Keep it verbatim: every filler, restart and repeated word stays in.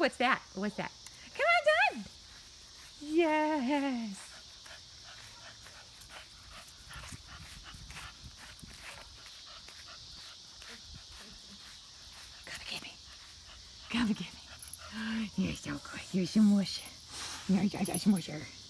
what's that? What's that? Come on, Don. Yes. Come get me. Come get me. You're so good. You're so mushy. You're so mushy.